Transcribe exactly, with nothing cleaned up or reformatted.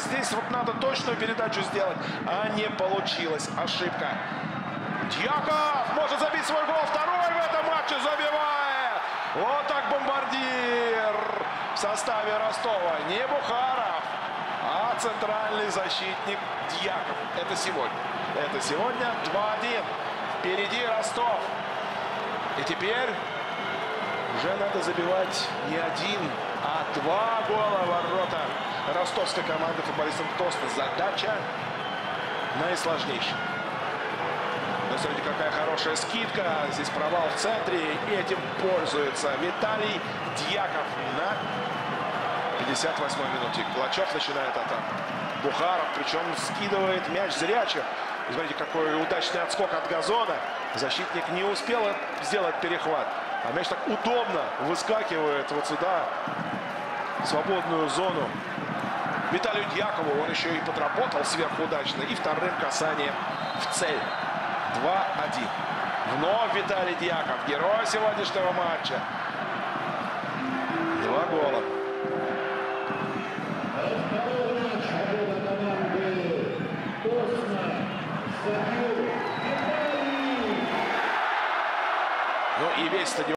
Здесь вот надо точную передачу сделать, а не получилось. Ошибка. Дьяков может забить свой гол. Второй в этом матче забивает. Вот так бомбардир в составе Ростова. Не Бухаров, а центральный защитник Дьяков. Это сегодня. Это сегодня два один. Впереди Ростов. И теперь уже надо забивать не один, а два гола в ворота ростовской команды футболистам Тосна. Задача наисложнейшая. Но смотрите, какая хорошая скидка. Здесь провал в центре. И этим пользуется Виталий Дьяков на пятьдесят восьмой минуте. Клочев начинает атаку. Бухаров, причем скидывает мяч зрячим. Смотрите, какой удачный отскок от газона. Защитник не успел сделать перехват. А мяч так удобно выскакивает вот сюда, в свободную зону. Виталию Дьякову он еще и подработал сверхудачно. И вторым касанием в цель. два один. Вновь Виталий Дьяков, герой сегодняшнего матча. Два гола. Ну и весь стадион.